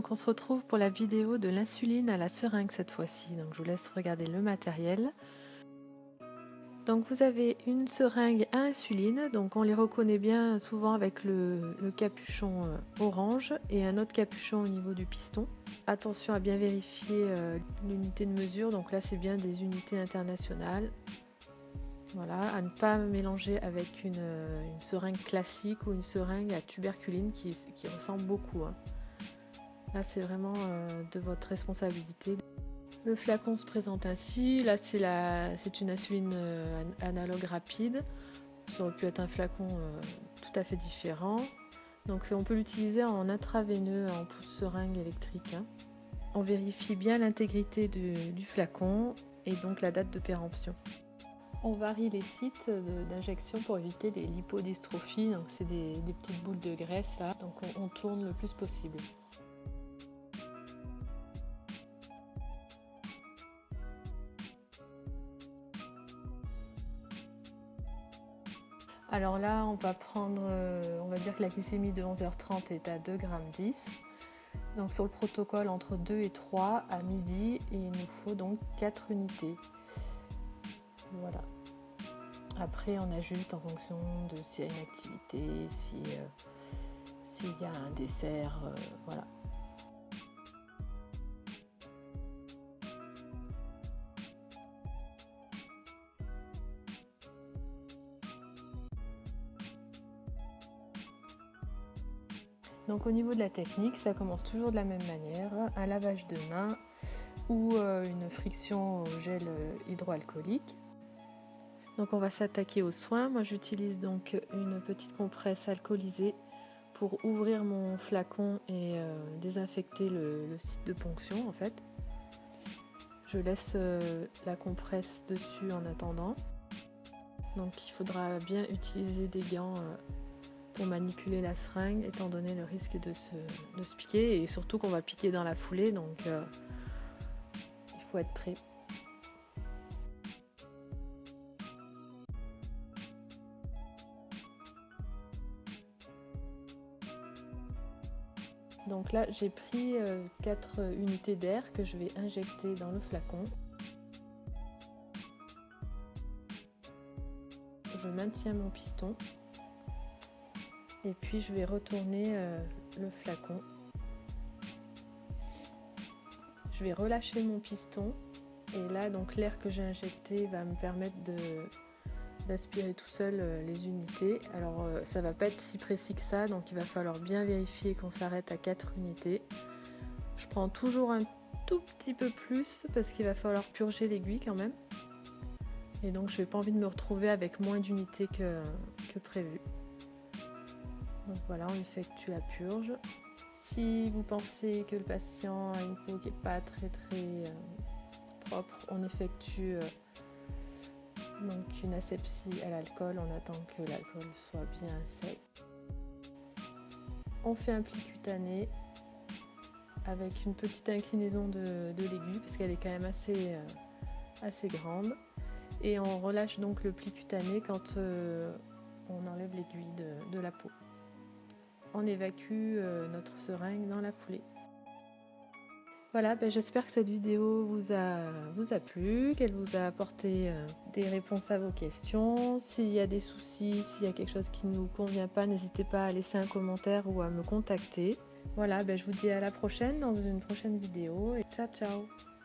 Donc on se retrouve pour la vidéo de l'insuline à la seringue cette fois-ci. Donc je vous laisse regarder le matériel. Donc vous avez une seringue à insuline, donc on les reconnaît bien souvent avec le capuchon orange et un autre capuchon au niveau du piston. Attention à bien vérifier l'unité de mesure, donc là c'est bien des unités internationales. Voilà, à ne pas mélanger avec une seringue classique ou une seringue à tuberculine qui ressemble beaucoup. Là c'est vraiment de votre responsabilité. Le flacon se présente ainsi, là c'est une insuline analogue rapide, ça aurait pu être un flacon tout à fait différent. Donc on peut l'utiliser en intraveineux, en pousse-seringue électrique. On vérifie bien l'intégrité du flacon et donc la date de péremption. On varie les sites d'injection pour éviter les lipodystrophies, donc c'est des petites boules de graisse là, donc on tourne le plus possible. Alors là, on va prendre, on va dire que la glycémie de 11h30 est à 2,10 g. Donc sur le protocole, entre 2 et 3 à midi, et il nous faut donc 4 unités. Voilà. Après, on ajuste en fonction de s'il y a une activité, s'il y a un dessert, voilà. Donc au niveau de la technique, ça commence toujours de la même manière, un lavage de main ou une friction au gel hydroalcoolique. Donc on va s'attaquer aux soins. Moi j'utilise donc une petite compresse alcoolisée pour ouvrir mon flacon et désinfecter le site de ponction en fait. Je laisse la compresse dessus en attendant. Donc il faudra bien utiliser des gants pour manipuler la seringue, étant donné le risque de se piquer, et surtout qu'on va piquer dans la foulée, donc il faut être prêt. Donc là j'ai pris 4 unités d'air que je vais injecter dans le flacon. Je maintiens mon piston. Et puis je vais retourner le flacon. Je vais relâcher mon piston et là donc l'air que j'ai injecté va me permettre d'aspirer tout seul les unités. Alors ça va pas être si précis que ça, donc il va falloir bien vérifier qu'on s'arrête à 4 unités. Je prends toujours un tout petit peu plus parce qu'il va falloir purger l'aiguille quand même. Et donc je n'ai pas envie de me retrouver avec moins d'unités que prévu. Donc voilà, on effectue la purge. Si vous pensez que le patient a une peau qui n'est pas très propre, on effectue donc une asepsie à l'alcool. On attend que l'alcool soit bien sec. On fait un pli cutané avec une petite inclinaison de l'aiguille parce qu'elle est quand même assez grande. Et on relâche donc le pli cutané quand on enlève l'aiguille de la peau. On évacue notre seringue dans la foulée. Voilà, j'espère que cette vidéo vous a plu, qu'elle vous a apporté des réponses à vos questions. S'il y a des soucis, s'il y a quelque chose qui ne vous convient pas, n'hésitez pas à laisser un commentaire ou à me contacter. Voilà, je vous dis à la prochaine dans une prochaine vidéo et ciao ciao.